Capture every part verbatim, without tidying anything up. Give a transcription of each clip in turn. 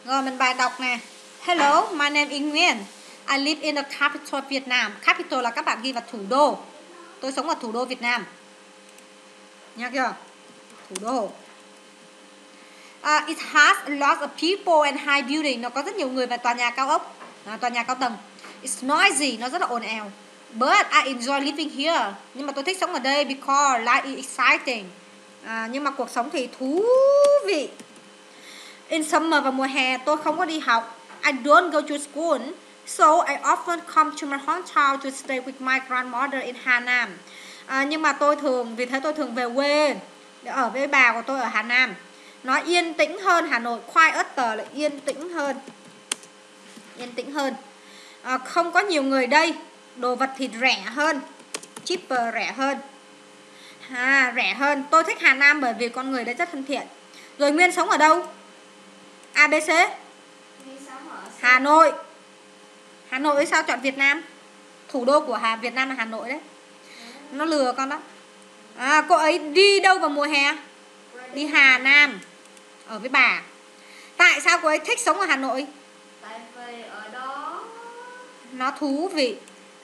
Rồi mình bài đọc nè. Hello, my name is Nguyen. I live in the capital of Vietnam. Capital là các bạn ghi vào thủ đô. Tôi sống ở thủ đô Việt Nam. Nhắc chưa? Thủ đô. Uh, it has a lot of people and high building. Nó có rất nhiều người và tòa nhà cao ốc, à, tòa nhà cao tầng. It's noisy, nó rất là ồn ào. But I enjoy living here. Nhưng mà tôi thích sống ở đây because life is exciting. À, nhưng mà cuộc sống thì thú vị. In summer, vào mùa hè tôi không có đi học. I don't go to school. So I often come to my hometown to stay with my grandmother in Hà Nam. À, nhưng mà tôi thường, vì thế tôi thường về quê để ở với bà của tôi ở Hà Nam. Nó yên tĩnh hơn Hà Nội. Quieter là yên tĩnh hơn. Yên tĩnh hơn. À, không có nhiều người đây. Đồ vật thì rẻ hơn. Cheaper, rẻ hơn. À, rẻ hơn. Tôi thích Hà Nam bởi vì con người đấy rất thân thiện. Rồi Nguyên sống ở đâu? a bê xê. Hà Nội. Hà Nội sao chọn Việt Nam? Thủ đô của Hà Việt Nam là Hà Nội đấy. Nó lừa con đó. À, cô ấy đi đâu vào mùa hè? Đi Hà Nam ở với bà. Tại sao cô ấy thích sống ở Hà Nội? Tại vì ở đó nó thú vị.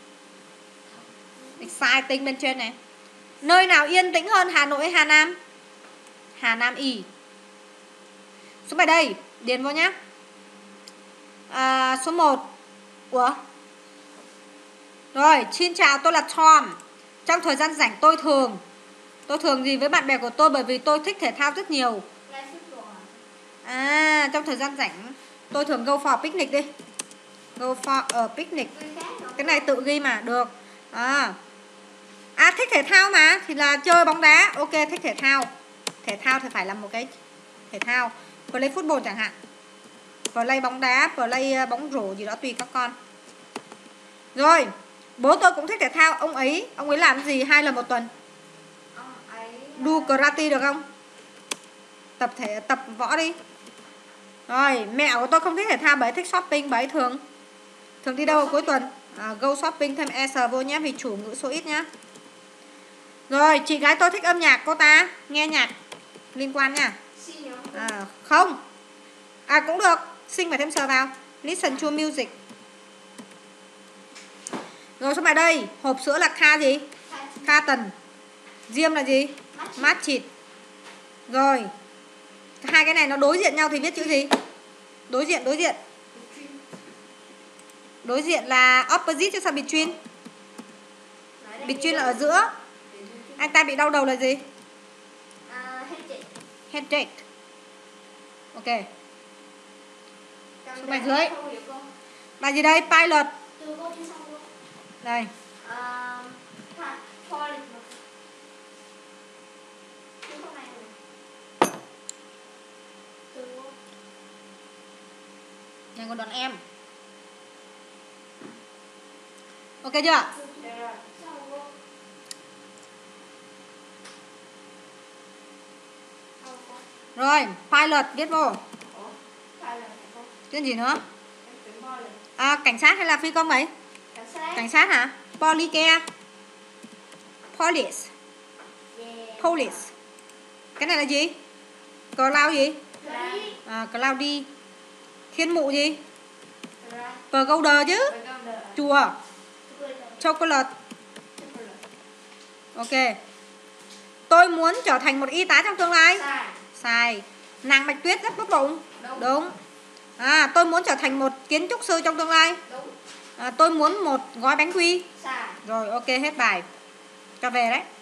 Exciting bên trên này. Nơi nào yên tĩnh hơn Hà Nội hay Hà Nam? Hà Nam Y. Số bài đây, điền vô nhé. À, số một. Ủa? Rồi, xin chào, tôi là Tom. Trong thời gian rảnh tôi thường Tôi thường gì với bạn bè của tôi bởi vì tôi thích thể thao rất nhiều. À, trong thời gian rảnh tôi thường go for picnic đi. Go for a picnic. Cái này tự ghi mà, được. À, à thích thể thao mà, thì là chơi bóng đá. Ok, thích thể thao. Thể thao thì phải là một cái thể thao. Play football chẳng hạn. Play bóng đá, play bóng rổ gì đó tùy các con. Rồi, bố tôi cũng thích thể thao. Ông ấy, ông ấy làm gì hai lần một tuần? Đu karate được không? Tập thể tập võ đi. Rồi, mẹ của tôi không thích thể thao, bà ấy thích shopping, bà ấy thường Thường đi đâu cuối tuần? À, go shopping thêm s vô nhé, vì chủ ngữ số ít nhá. Rồi, chị gái tôi thích âm nhạc, cô ta nghe nhạc liên quan nha. À, không. À cũng được, sinh phải thêm sờ vào. Listen to music. Rồi số bài đây, hộp sữa là Ca gì? Carton. Diêm là gì? Mát chịt. Rồi, hai cái này nó đối diện nhau thì viết chữ gì? Đối diện, đối diện. Đối diện là opposite chứ sao between? Between là ở giữa. Anh ta bị đau đầu là gì? Headache. Ok. Số bài dưới. Bài gì đây? Pilot. Đây. Này còn đón em. Ok chưa? Rồi, pilot viết vô. Tên gì nữa? À, cảnh sát hay là phi công ấy? Cảnh sát. Cảnh sát hả? Polycare. Police. Yeah. Police. Cái này là gì? Cloud gì? Cloudy. À, Cloudy. Thiên mụ gì? Pagoda chứ. Chùa. Chocolate. Ok. Tôi muốn trở thành một y tá trong tương lai. Sai. Sai. Nàng Bạch Tuyết rất tốt bụng. Đúng. Đúng. À, tôi muốn trở thành một kiến trúc sư trong tương lai. Đúng. À, tôi muốn một gói bánh quy. Sai. Rồi, ok, hết bài. Cho về đấy.